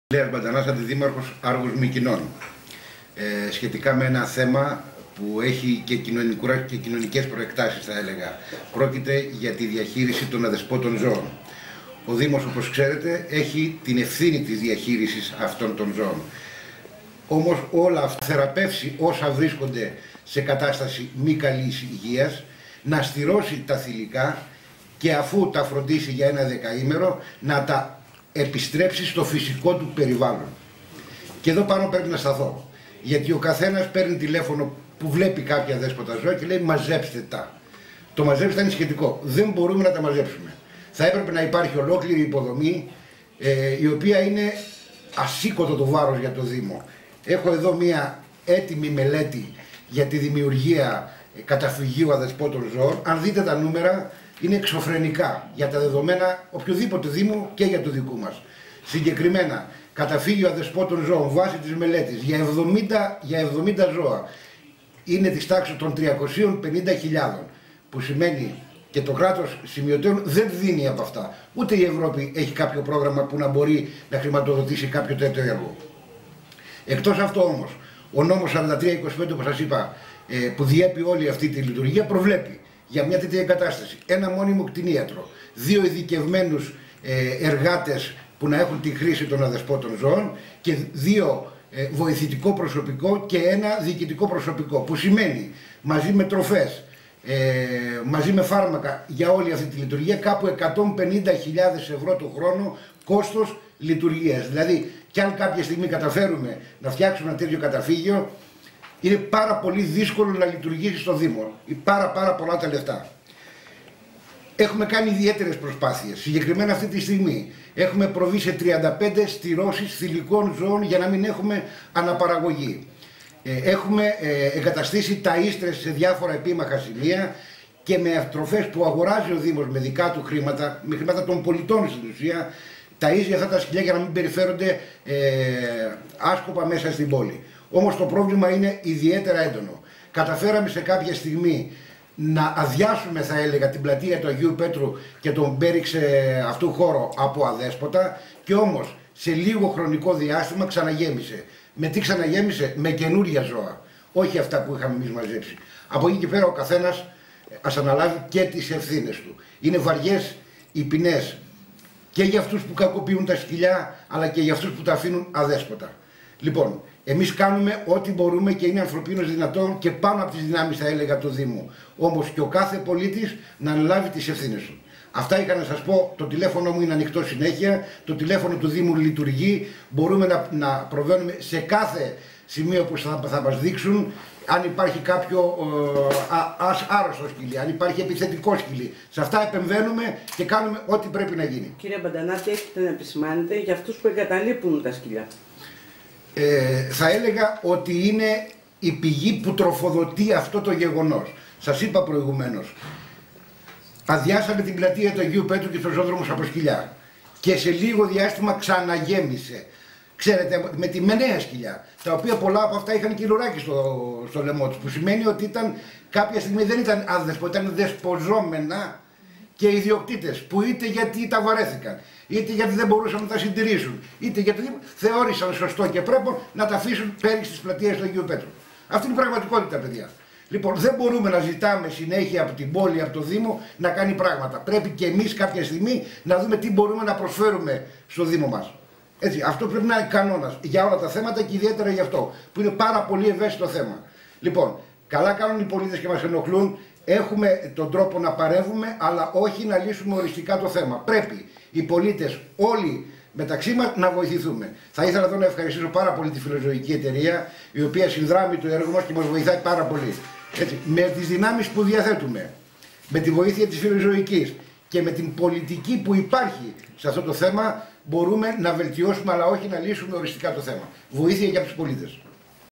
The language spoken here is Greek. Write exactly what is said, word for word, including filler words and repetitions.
Λέας Μπαντανάς, αντιδήμαρχος Άργους Μυκηνών, ε, σχετικά με ένα θέμα που έχει και, και κοινωνικές προεκτάσεις, θα έλεγα. Πρόκειται για τη διαχείριση των αδεσπότων ζώων. Ο Δήμος, όπως ξέρετε, έχει την ευθύνη της διαχείρισης αυτών των ζώων. Όμως όλα αυτά θεραπεύσει όσα βρίσκονται σε κατάσταση μη καλής υγείας, να στηρώσει τα θηλυκά και αφού τα φροντίσει για ένα δεκαήμερο να τα επιστρέψει στο φυσικό του περιβάλλον. Και εδώ πάνω πρέπει να σταθώ, γιατί ο καθένας παίρνει τηλέφωνο που βλέπει κάποια δέσποτα ζώα και λέει μαζέψτε τα. Το μαζέψτε είναι σχετικό, δεν μπορούμε να τα μαζέψουμε. Θα έπρεπε να υπάρχει ολόκληρη υποδομή, ε, η οποία είναι ασήκωτο το βάρος για το Δήμο. Έχω εδώ μία έτοιμη μελέτη για τη δημιουργία καταφυγίου αδεσπότων ζώων. Αν δείτε τα νούμερα, είναι εξωφρενικά για τα δεδομένα οποιοδήποτε Δήμου και για το δικού μας. Συγκεκριμένα, καταφύγιο αδεσπότων ζώων βάσει της μελέτης για εβδομήντα, για εβδομήντα ζώα είναι της τάξης των τριακοσίων πενήντα χιλιάδων, που σημαίνει και το κράτος σημειωτέων δεν δίνει από αυτά. Ούτε η Ευρώπη έχει κάποιο πρόγραμμα που να μπορεί να χρηματοδοτήσει κάποιο τέτοιο έργο. Εκτός αυτό όμως, ο νόμος σαράντα τρία είκοσι πέντε, όπως σας είπα, που διέπει όλη αυτή τη λειτουργία, προβλέπει για μια τέτοια εγκατάσταση ένα μόνιμο κτηνίατρο, δύο ειδικευμένους εργάτες που να έχουν τη χρήση των αδεσπότων ζώων και δύο βοηθητικό προσωπικό και ένα διοικητικό προσωπικό, που σημαίνει μαζί με τροφές, ε, μαζί με φάρμακα για όλη αυτή τη λειτουργία κάπου εκατόν πενήντα χιλιάδες ευρώ το χρόνο κόστος λειτουργίας. Δηλαδή, κι αν κάποια στιγμή καταφέρουμε να φτιάξουμε ένα τέτοιο καταφύγιο, είναι πάρα πολύ δύσκολο να λειτουργήσει στο Δήμο. Είναι πάρα, πάρα πολλά τα λεφτά. Έχουμε κάνει ιδιαίτερες προσπάθειες. Συγκεκριμένα αυτή τη στιγμή έχουμε προβεί σε τριάντα πέντε στηρώσεις θηλυκών ζώων για να μην έχουμε αναπαραγωγή. Έχουμε εγκαταστήσει ταΐστρες σε διάφορα επίμαχα σημεία και με τροφές που αγοράζει ο Δήμος με δικά του χρήματα, με χρήματα των πολιτών στην ουσία, ταΐζει αυτά τα σκυλιά για να μην περιφέρονται ε, άσκοπα μέσα στην πόλη. Όμως το πρόβλημα είναι ιδιαίτερα έντονο. Καταφέραμε σε κάποια στιγμή να αδειάσουμε, θα έλεγα, την πλατεία του Αγίου Πέτρου και τον πέριξε αυτού χώρο από αδέσποτα, και όμως σε λίγο χρονικό διάστημα ξαναγέμισε. Με τι ξαναγέμισε? Με καινούρια ζώα, όχι αυτά που είχαμε εμείς μαζέψει. Από εκεί και πέρα ο καθένας ας αναλάβει και τις ευθύνες του. Είναι βαριές οι ποινές και για αυτούς που κακοποιούν τα σκυλιά, αλλά και για αυτούς που τα αφήνουν αδέσποτα. Λοιπόν, εμείς κάνουμε ό,τι μπορούμε και είναι ανθρωπίνως δυνατόν και πάνω από τις δυνάμεις, θα έλεγα, του Δήμου. Όμως και ο κάθε πολίτης να αναλάβει τις ευθύνες του. Αυτά είχα να σας πω. Το τηλέφωνο μου είναι ανοιχτό συνέχεια. Το τηλέφωνο του Δήμου λειτουργεί. Μπορούμε να, να προβαίνουμε σε κάθε σημείο που θα, θα μας δείξουν. Αν υπάρχει κάποιο ε, α, ας, άρρωστο σκυλί, αν υπάρχει επιθετικό σκυλί. Σε αυτά επεμβαίνουμε και κάνουμε ό,τι πρέπει να γίνει. Κύριε Μπαντανά, τι έχετε να επισημάνετε για αυτούς που εγκαταλείπουν τα σκυλιά? Ε, θα έλεγα ότι είναι η πηγή που τροφοδοτεί αυτό το γεγονός. Σας είπα προηγουμένως, αδειάσαμε την πλατεία του Αγίου Πέτρου και στους ζωοδρόμους από σκυλιά και σε λίγο διάστημα ξαναγέμισε. Ξέρετε, με τη μενέα σκυλιά, τα οποία πολλά από αυτά είχαν κυλουράκι στο, στο λαιμό τους, που σημαίνει ότι ήταν, κάποια στιγμή δεν ήταν αδεσπότα, ήταν δεσποζόμενα και ιδιοκτήτες, που είτε γιατί τα βαρέθηκαν, είτε γιατί δεν μπορούσαν να τα συντηρήσουν, είτε γιατί θεώρησαν σωστό και πρέπει να τα αφήσουν πέρι στις πλατείες του Αγίου Πέτρου. Αυτή είναι η πραγματικότητα, παιδιά. Λοιπόν, δεν μπορούμε να ζητάμε συνέχεια από την πόλη, από το Δήμο να κάνει πράγματα. Πρέπει και εμείς κάποια στιγμή να δούμε τι μπορούμε να προσφέρουμε στο Δήμο μας. Έτσι, αυτό πρέπει να είναι κανόνας για όλα τα θέματα και ιδιαίτερα για αυτό, που είναι πάρα πολύ ευαίσθητο θέμα. Λοιπόν, καλά κάνουν οι πολίτες και μας ενοχλούν. Έχουμε τον τρόπο να παρεύουμε, αλλά όχι να λύσουμε οριστικά το θέμα. Πρέπει οι πολίτες όλοι μεταξύ μας να βοηθηθούμε. Θα ήθελα εδώ να ευχαριστήσω πάρα πολύ τη Φιλοζωική Εταιρεία, η οποία συνδράμει το έργο μας και μας βοηθάει πάρα πολύ. Έτσι, με τις δυνάμεις που διαθέτουμε, με τη βοήθεια της Φιλοζωικής και με την πολιτική που υπάρχει σε αυτό το θέμα, μπορούμε να βελτιώσουμε, αλλά όχι να λύσουμε οριστικά το θέμα. Βοήθεια για τους πολίτες.